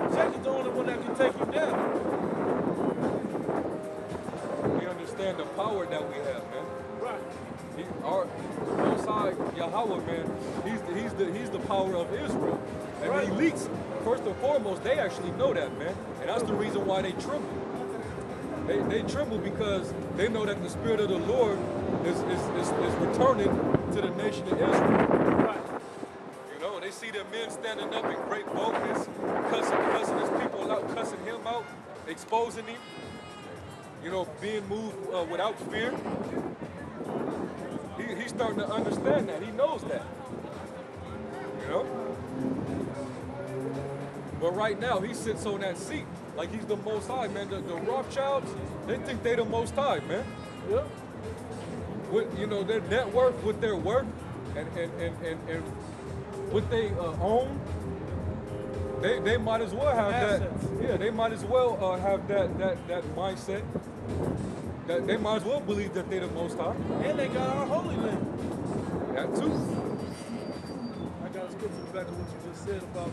Satan's the only one that can take you down. We understand the power that we have, man. Right. Our Most High Yahweh, man, he's the power of Israel. And Right. the elites, first and foremost, they actually know that, man. And that's the reason why they tremble. They tremble because they know that the Spirit of the Lord is returning to the nation of Israel. Right. You know, they see their men standing up in great boldness, cussing his people out, cussing him out, exposing him. You know, being moved without fear. He's starting to understand that. He knows that. You know? But right now, he sits on that seat like he's the Most High, man. The Rothschilds, they think they the Most High, man. Yeah. With, you know, their net worth, with their worth, and what they own, they might as well have assets. that. Yeah, they might as well have that mindset. That they might as well believe that they're the Most High. And they got our Holy Land. That too. I got a scripture back to what you just said about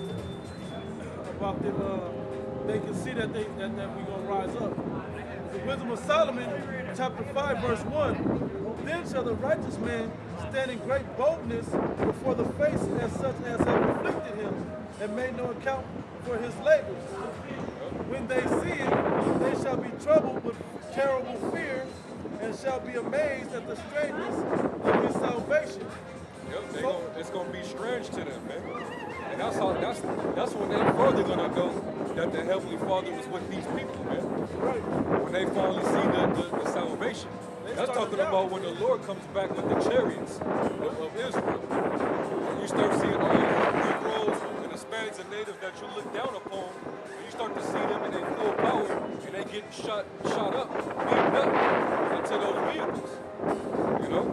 them. They can see that we gonna rise up. The Wisdom of Solomon, chapter 5, verse 1. Then shall the righteous man stand in great boldness before the face as such as have afflicted him, and made no account for his labors. When they see it, they shall be troubled with terrible fear, and shall be amazed at the strangeness of his salvation. Yep, it's gonna be strange to them, man. And that's when they further gonna know that the Heavenly Father was with these people, man. Right. When they finally see the salvation. That's talking about when the Lord comes back with the chariots of Israel. And you start seeing all the Negroes and Hispanics and natives that you look down upon, and you start to see them in their full power, and they get shot up, beamed up into those vehicles. You know?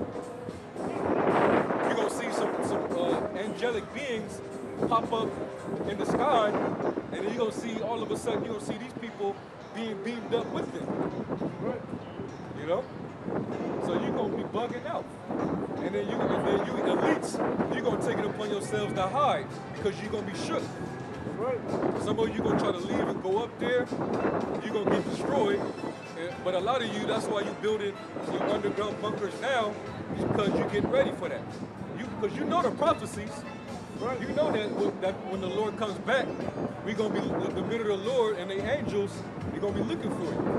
You're gonna see some angelic beings pop up in the sky, and then you're gonna see all of a sudden you're gonna see these people being beamed up with them. Right. You know? So you're gonna be bugging out. And then you elites, you're gonna take it upon yourselves to hide because you're gonna be shook. Right. Some of you gonna try to leave and go up there, you're gonna get destroyed. But a lot of you, that's why you're building your underground bunkers now, is because you're getting ready for that. Because you know the prophecies. Right. You know that when the Lord comes back, we're gonna be the minute of the Lord and the angels, they're gonna be looking for you.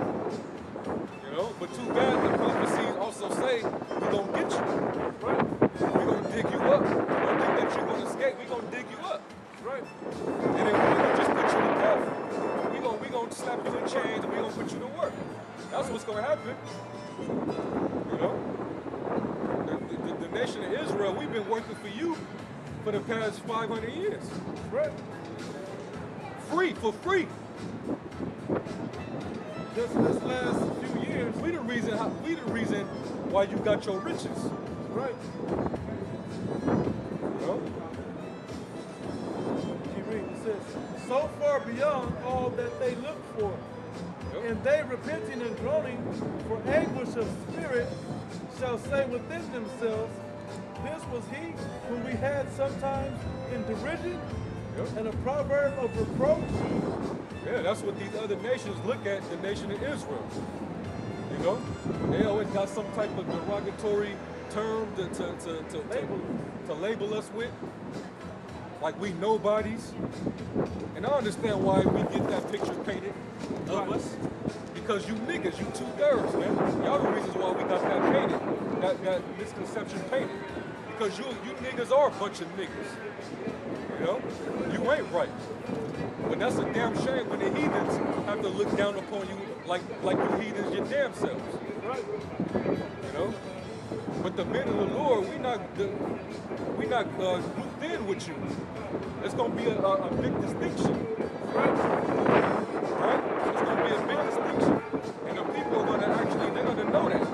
You know, but too bad the prophecies also say we're gonna get you. Right. We're gonna dig you up. Don't think that you're gonna escape, we're gonna dig you up. Right. And then we're gonna just put you to death. We're gonna slap you in chains and we're gonna put you to work. That's what's gonna happen. You know? The nation of Israel, we've been working for you for the past 500 years. Right. Free, for free. Just this last few years. We the reason why you got your riches. Right. You know? Keep reading. It says, so far beyond all that they looked for, Yep. and they repenting and groaning for anguish of spirit shall say within themselves, this was he whom we had sometimes in derision, Yep. and a proverb of reproach. Yeah, that's what these other nations look at the nation of Israel. You know? They always got some type of derogatory term to label us with. Like we nobodies. And I understand why we get that picture painted of us. Because you niggas, you 2/3, man. Y'all the reasons why we got that painted. That misconception painted. Because you niggas are a bunch of niggas. You know? You ain't right. But that's a damn shame when the heathens have to look down upon you like you heathens your damn selves. Right. You know? But the men of the Lord, we not grouped in with you. It's gonna be a big distinction. Right? It's gonna be a big distinction. And the people are they're gonna know that.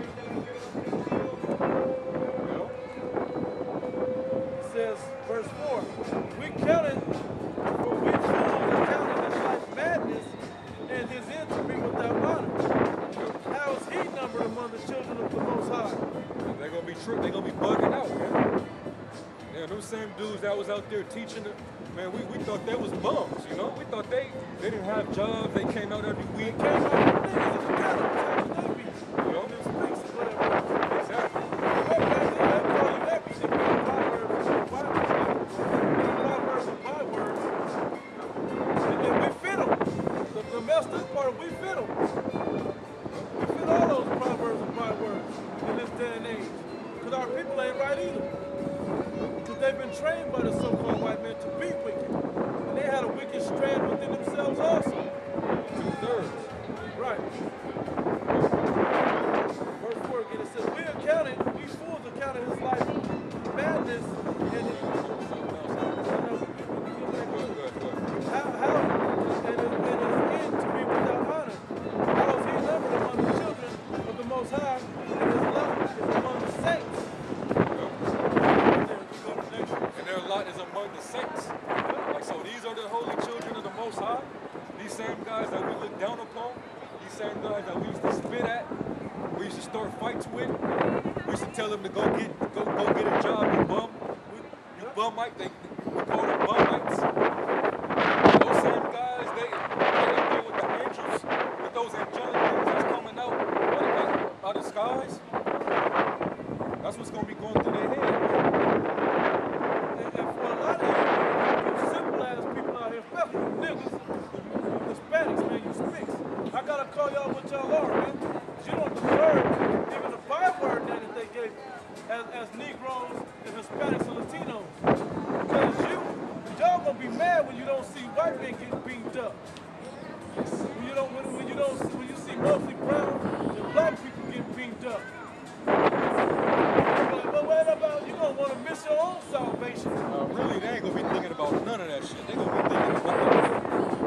You know? It says, verse 4, we counted, for we fools accounted his life madness, and his end to be without honor. How is he numbered among the children of the Most High? They're gonna be bugging out, man. Man, those same dudes that was out there teaching it, man, we thought they was bums, you know? We thought they didn't have jobs, they came out every week. Came out with niggas in the ghetto, telling they be, You know? in them streets or whatever. Exactly. They call you that because they put proverbs and bywords. And we fit them. The messed up part, we fit them. We fit all those proverbs and bywords in this day and age. Because our people ain't right either. Because they've been trained by the so-called white men to be wicked. And they had a wicked strand within themselves also. 2/3. Right. Verse 4 again, it says, we fools accounted his life madness and his end to be without honor. How is he numbered among the children of the Most High, and his lot is among the saints. And their lot is among the saints. Like, so these are the holy children of the Most High. These same guys that we look down upon. These same guys that we used to spit at. We used to start fights with. We used to tell them to go get a job, you bum. You bumite. We call them bumites. Those same guys, they up there with the angels, with those angelic things that's coming out of the skies. That's what's gonna be going through their head. And for a lot of you simple ass people out here, especially you niggas, you Hispanics, man, you speaks. I gotta call y'all what y'all are, man. You don't deserve even the byword that they gave as Negroes and Hispanics and Latinos. Because y'all gonna be mad when you don't see white men get beamed up. When you see mostly brown and black people get beamed up. But what about you gonna want to miss your own salvation? Really, they ain't gonna be thinking about none of that shit. They gonna be thinking about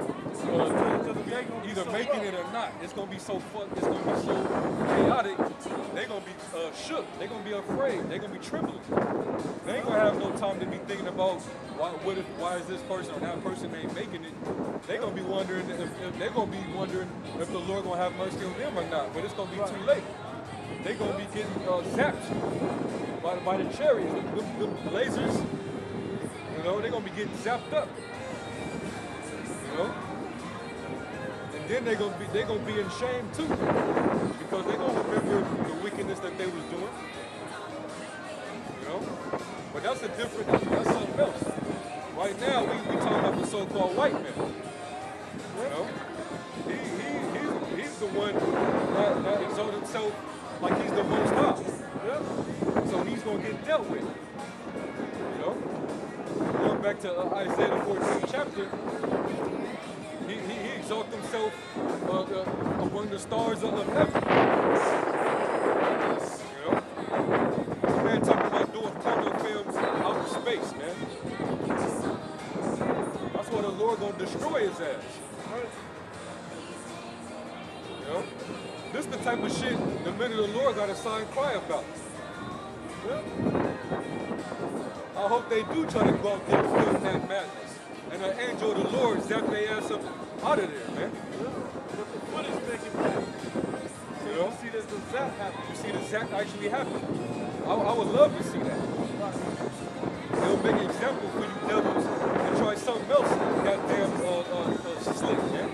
either making it or not. It's gonna be so It's gonna be so chaotic. They gonna be shook. They gonna be afraid. They gonna be trembling. They ain't gonna have no time to be thinking about why is this person or that person ain't making it. They gonna be wondering if the Lord gonna have mercy on them or not. But it's gonna be too late. They gonna be getting zapped by the chariots, the lasers. You know, they gonna be getting zapped up. You know. Then they gonna be in shame too, because they gonna remember the wickedness that they was doing. You know, but that's something else. Right now we talking about the so-called white man. You know, he's the one that exalts himself like he's the Most High. Yeah. So he's gonna get dealt with. You know, going back to Isaiah the 14th chapter. He exalts himself among the stars of heaven. You know? The man talking about doing porno films out of space, man. That's why the Lord gonna destroy his ass. You know? This is the type of shit the men of the Lord gotta sign cry about. Yeah. I hope they do try to go out there and film that madness. And the angel of the Lord zap their ass up out of there, man. But the footage make it back. So you see the zap happen. You see the zap actually happen. I would love to see that. It'll make an example for you devils and try something else. Goddamn slick, man.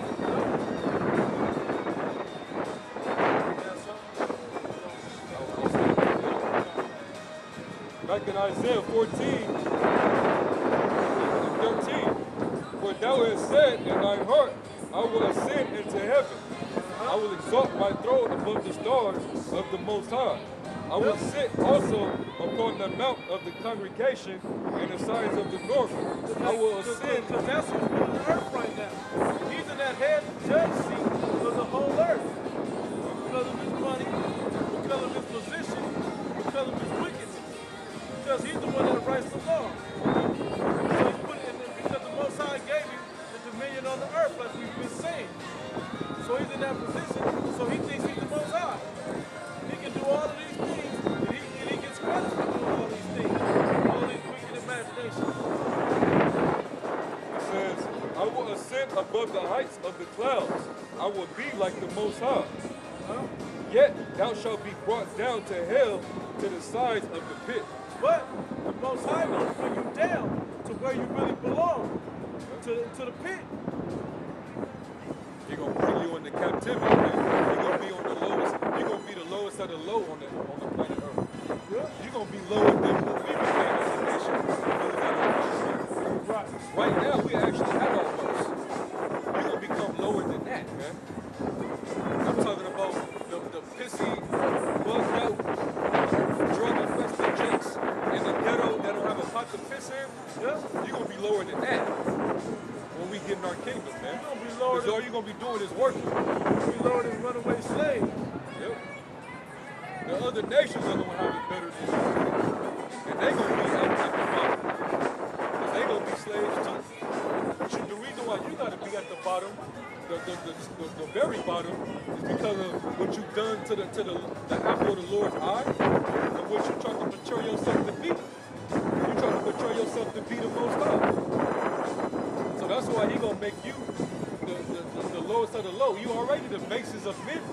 Back in Isaiah 14. 13, for thou hast said in thine heart, I will ascend into heaven. I will exalt my throne above the stars of the Most High. I will sit also upon the mount of the congregation and the sides of the north. I will ascend. Because that's who's on the earth right now. He's in that head judge seat for the whole earth. Because of his money, because of his position, because of his wickedness. Because he's the one that writes the law. Because the Most High gave him the dominion on the earth, like we've been saying. So he's in that position, so he thinks he's the Most High. He can do all of these things, and he gets credit for doing all these things, all these wicked imaginations. It says, I will ascend above the heights of the clouds. I will be like the Most High. Yet thou shalt be brought down to hell to the sides of the pit. But the Most High will bring you down to where you really belong, to the pit. He's gonna bring you into captivity, man. You're gonna be on the lowest. You're gonna be the lowest of the low on the planet Earth. Yeah. You're gonna be lower than what we became as a nation. Right. Right now, we actually at our worst. You're gonna become lower than that, man. I'm talking about the pissy, bugged out, drug-infested jakes in the ghetto that don't have a pot to piss in. Yeah. You're gonna be lower than that when we get in our kingdom, man. You're gonna be lower. Because all you're gonna be doing is working. Be lower than runaway slaves. Yep. The other nations are gonna have it better than you, and they gonna be at the bottom. Because they gonna be slaves too. But the reason why you gotta be at the bottom, the very bottom, is because of what you've done to the apple of the Lord's eye, and what you try to portray yourself to be. You try to portray yourself to be the Most High. So that's why he gonna make you the lowest of the low. You already the basis of men.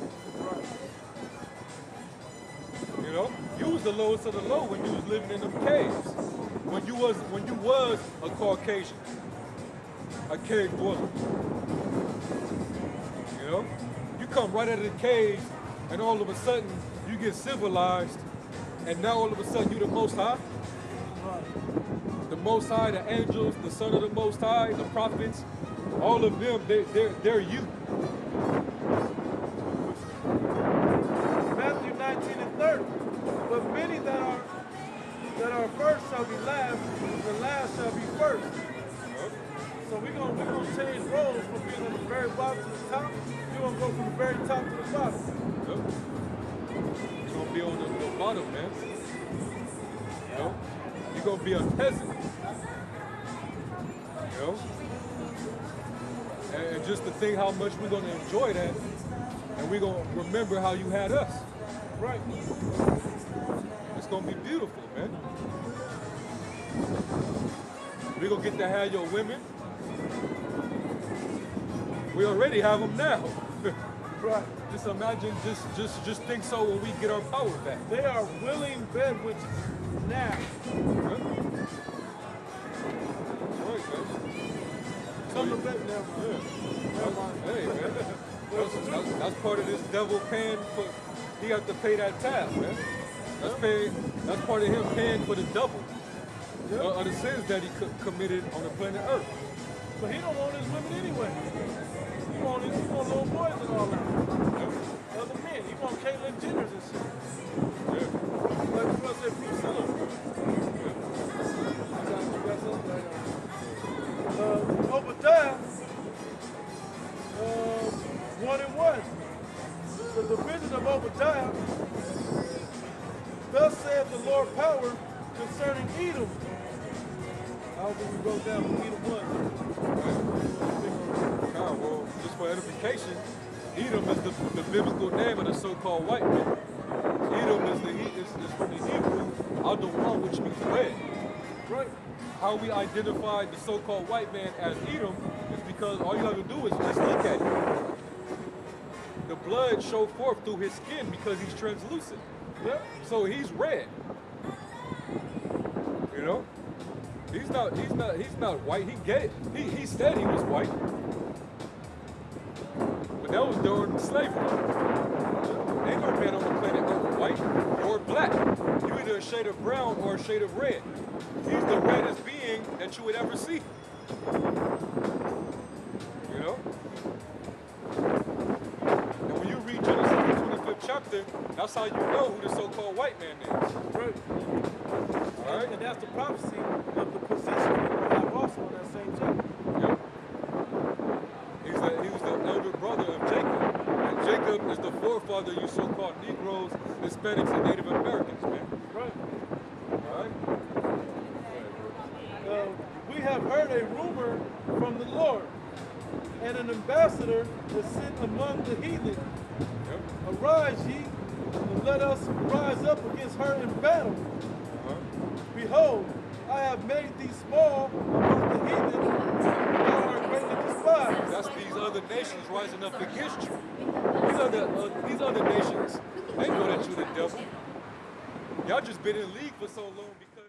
You know, you was the lowest of the low when you was living in them caves. When you was a Caucasian, a cave dweller. You know, you come right out of the caves, and all of a sudden you get civilized, and now all of a sudden you the Most High. The Most High, the angels, the Son of the Most High, the prophets, all of them, they're you. Matthew 19 and 30. But many that are first shall be last, and the last shall be first. So we're gonna change roles from being on the very bottom to the top. You're gonna go from the very top to the bottom. You're gonna be on the bottom, man. You know? You're gonna be a peasant. You know? And just to think how much we're gonna enjoy that, and we're gonna remember how you had us. Right. It's gonna be beautiful, man. We're gonna get to have your women. We already have them now. Right. Just imagine, just think so when we get our power back. They are willing bed witches now. Huh? That's right, man. Come to bed now. Yeah. Hey, man. That's part of this devil paying for. He have to pay that tab, man. That's part of him paying for the double of the sins that he committed on the planet Earth. But he don't want his women anyway. He want little boys and all that. Other men. He want Caitlyn Jenners and shit. Yeah. Like you must say Priscilla. You got something? Obadiah, 1 and 1. The division of Obadiah. Thus saith the Lord power concerning Edom. I don't think we wrote down who Edom was. Nah, well, just for edification, Edom is the biblical name of the so-called white man. Edom is from the Hebrew, Adon, which means red. Right. How we identify the so-called white man as Edom is because all you have to do is just look at him. The blood show forth through his skin because he's translucent. Yep. So he's red. You know? He's not white. He said he was white. But that was during slavery. Ain't no man on the planet Earth white or black. You either a shade of brown or a shade of red. He's the reddest being that you would ever see. You know? And when you read Genesis the 25th chapter, that's how you know who the so-called white man is. Right. All right? And that's the prophecy of the position that we have also in that same chapter. Yep. He was the elder brother of Jacob. And Jacob is the forefather of you so-called Negroes, Hispanics, and Native Americans, man. Right. All right? We have heard a rumor from the Lord, and an ambassador is sent among the heathen. Yep. Arise ye, and let us rise up against her in battle. Behold, I have made thee small among the heathen, thou art greatly despised. That's these other nations rising up against you. These other nations, they know that you're the devil. Y'all just been in the league for so long.